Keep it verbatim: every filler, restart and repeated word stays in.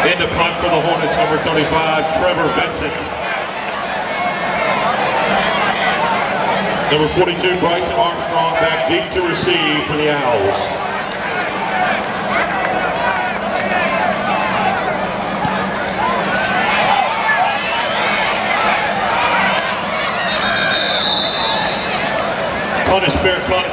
In the punt for the Hornets, number thirty-five, Trevor Vincent. Number forty-two, Bryson Armstrong, back deep to receive for the Owls. Punt is fair punt.